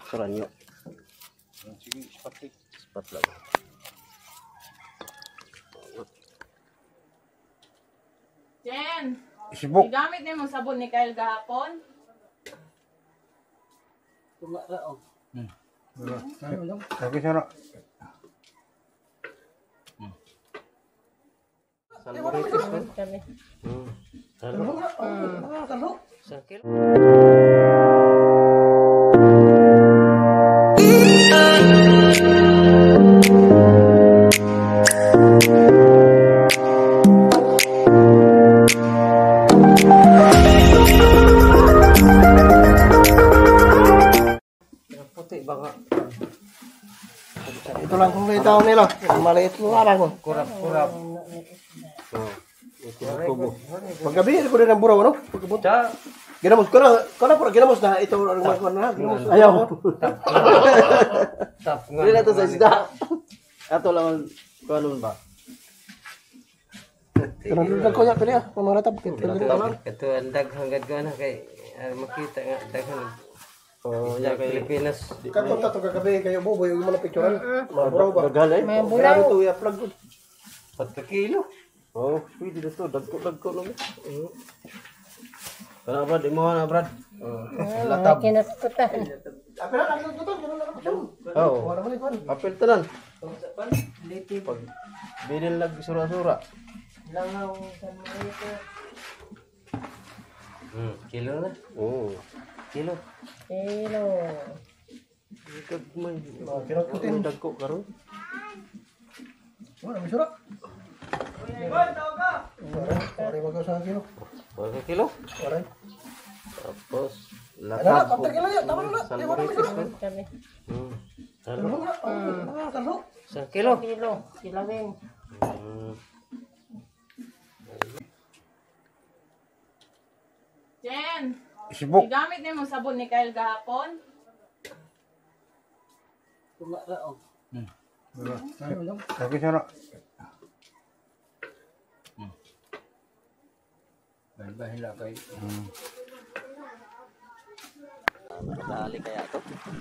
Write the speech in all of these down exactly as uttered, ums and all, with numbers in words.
Saranyo. Sige, spot eh. Spot lang. Jen, Isibok. igamit niyo mo sabon ni Kyle gahapon? Hmm. Lagi sana. Salmoritis kan? Kami. Hmm. Salmo. Hmm. Sakit. Puti baka. Ito lang kung may tao nila. Maliit mo nga lang mo. Kurap-kurap. Oh. Kubo. Paggabi, ko din ang buraw, ano? Pagkabot. Cha. Ginamos ko na, ko na po, ginamos na. Ito ang mga na. Ginamos. Ayaw. Tap. Tap nga. Hindi na ito sa isda. Ato lang kanon ba? Kanang ko niya, pili ah. Mga natab. Ito ang daghang gagana kay ah, makita nga daghan. Oh, ya kay Pilipinas. Kakunta to kagabi kayo buboy yung mga picturean. Mga buraw ba? Dagal eh. May Buraw buraw. to ya plug good. Pat kilo. Oh, pwede na to. Dagko-dagko lang. Mm. Kana ba di mo na Brad? Oh. Latab. Kinaskutan. Apel lang ang tutok, ganun lang ako. Oh. Wala man ikaw. Apel tanan. Pag bilin lag sura-sura. Langaw sa mga Hmm, kilo na. Oh. Kilo. kilo. Kagmay. Kinaputin. Dagko karon. Wala may sura. Wala magaw sa kilo. Berapa kilo? Wala. Tapos Ano na, latab. kapta kilo ya, tama na. Di wala may sura. Kami. Hmm. Ano Ano? nga? Ah, kalo. Isang kilo. Kilo. Kilawin. Hmm. Jen, Isibok. igamit niyo mo sabon ni Kyle gahapon? Lagi sana. Bahin lang kay. Dali kaya to.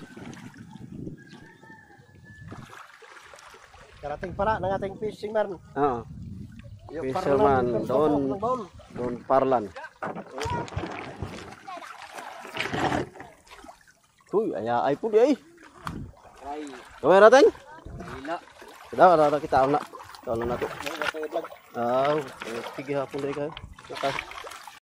Karating para ng ating fishing man. Oo. Yung Fisherman, parlan, doon. ng baon. Don Parlan. Uy, aya ay po di ay. Ay, Kamay natin. hila. Sudah ada kita na. Kalau na to. Ah, sige hapon diri kayo. Lakas.